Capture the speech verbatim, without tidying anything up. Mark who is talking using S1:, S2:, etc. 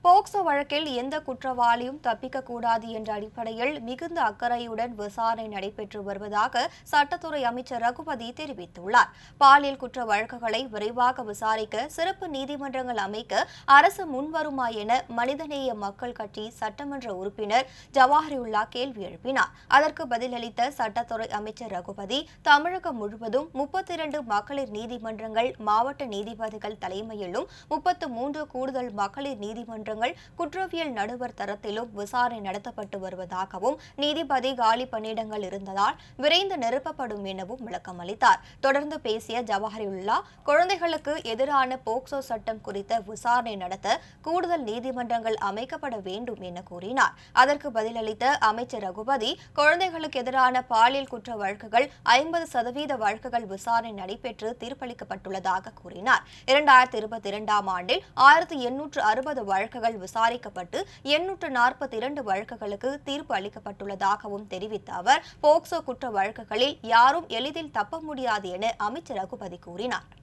S1: POCSO வழக்கில் எந்த குற்றவாளியும் தப்பிக்கக்கூடாது என்ற அடிப்படையில் மிகுந்த அக்கறையுடன் விசாரணை நடைபெற்று வருவதாக சட்டத்துறை அமைச்சர் ரகுபதி தெரிவித்துள்ளார். பாலியல் குற்ற வழக்குகளை விரைவாக விசாரிக்க சிறப்பு நீதிமன்றங்கள் அமைக்க அரசு முன்வருமா என மனிதநேய மக்கள் கட்சி சட்டமன்ற உறுப்பினர் ஜவாஹிருல்லா கேள்வி எழுப்பினார். அதற்கு பதிலளித்த சட்டத்துறை அமைச்சர் ரகுபதி, தமிழகம் முழுவதும் முப்பத்தி இரண்டு மகளிர் நீதிமன்றங்கள் மாவட்ட நீதிபதிகள் தலைமையிலும் முப்பத்து மூன்று கூடுதல் மகளிர் நீதிமன்றங்கள் குற்றவியல் நடுவர் தரத்திலும் விசாரணை நடத்தப்பட்டு வருவதாகவும், நீதிபதி காலி பணியிடங்கள் இருந்ததால் விரைந்து நிரப்பப்படும் எனவும் விளக்கம் அளித்தார். தொடர்ந்து பேசிய ஜவாஹிருல்லா, குழந்தைகளுக்கு எதிரான போக்சோ சட்டம் குறித்த விசாரணை நடத்த கூடுதல் நீதிமன்றங்கள் அமைக்கப்பட வேண்டும் என கூறினார். அதற்கு பதிலளித்த அமைச்சர் ரகுபதி, குழந்தைகளுக்கு எதிரான பாலியல் குற்ற வழக்குகள் ஐம்பது சதவீத வழக்குகள் விசாரணை நடைபெற்று தீர்ப்பளிக்கப்பட்டுள்ளதாக கூறினார். இரண்டாயிரத்தி இருபத்தி இரண்டாம் ஆண்டில் ஆயிரத்தி எண்ணூற்று அறுபது வழக்குகள் விசாரிக்கப்பட்டு எண்ணூற்று நாற்பத்தி இரண்டு வழக்குகளுக்கு தீர்ப்பு அளிக்கப்பட்டுள்ளதாகவும் தெரிவித்த அவர், போக்சோ குற்ற வழக்குகளில் யாரும் எளிதில் தப்ப முடியாது என அமைச்சர் ரகுபதி கூறினார்.